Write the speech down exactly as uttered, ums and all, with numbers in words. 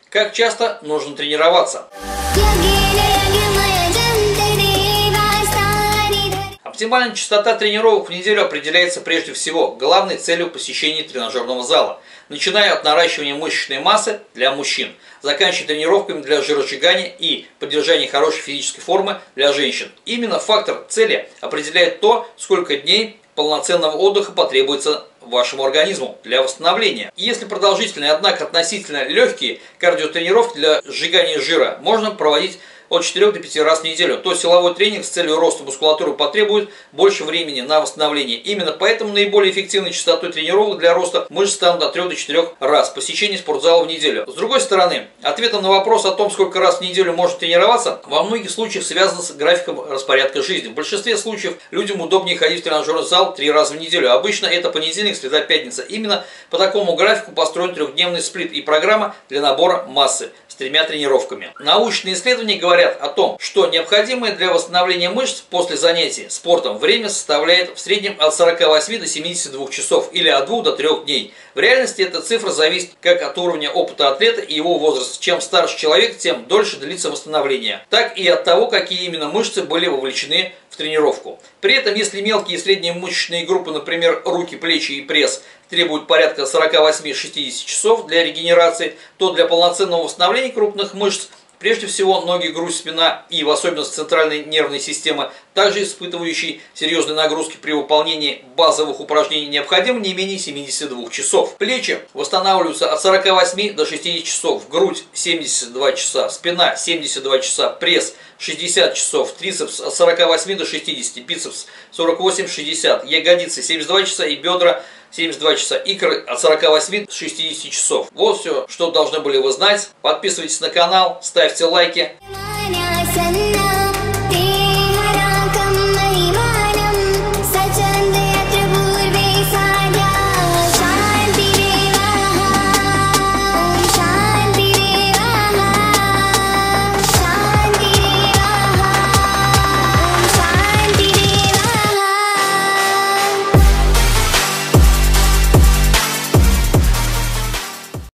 Как часто нужно тренироваться? Оптимальная частота тренировок в неделю определяется прежде всего главной целью посещения тренажерного зала, начиная от наращивания мышечной массы для мужчин, заканчивая тренировками для жиросжигания и поддержания хорошей физической формы для женщин. Именно фактор цели определяет то, сколько дней полноценного отдыха потребуется вашему организму для восстановления. И если продолжительные, однако относительно легкие кардиотренировки для сжигания жира можно проводить от четырёх до пяти раз в неделю, то силовой тренинг с целью роста мускулатуры потребует больше времени на восстановление. Именно поэтому наиболее эффективной частотой тренировок для роста мышц станут от трёх до четырёх раз посещение спортзала в неделю. С другой стороны, ответом на вопрос о том, сколько раз в неделю можно тренироваться, во многих случаях связано с графиком распорядка жизни. В большинстве случаев людям удобнее ходить в тренажерный зал три раза в неделю. Обычно это понедельник, среда, пятница. Именно по такому графику построен трехдневный сплит и программа для набора массы с тремя тренировками. Научные исследования говорят о том, что необходимое для восстановления мышц после занятий спортом время составляет в среднем от сорока восьми до семидесяти двух часов или от двух до трёх дней. В реальности эта цифра зависит как от уровня опыта атлета и его возраста. Чем старше человек, тем дольше длится восстановление, так и от того, какие именно мышцы были вовлечены в тренировку. При этом, если мелкие и средние мышечные группы, например, руки, плечи и пресс, требуют порядка сорока восьми — шестидесяти часов для регенерации, то для полноценного восстановления крупных мышц, прежде всего ноги, грудь, спина и в особенности центральной нервной системы, также испытывающие серьезные нагрузки при выполнении базовых упражнений, необходимо не менее семидесяти двух часов. Плечи восстанавливаются от сорока восьми до шестидесяти часов, грудь семьдесят два часа, спина семьдесят два часа, пресс шестьдесят часов, трицепс от сорока восьми до шестидесяти, бицепс сорок восемь — шестьдесят, ягодицы семьдесят два часа и бедра семьдесят два часа, икры от сорока восьми до шестидесяти часов. Вот все, что должны были вы знать. Подписывайтесь на канал, ставьте лайки.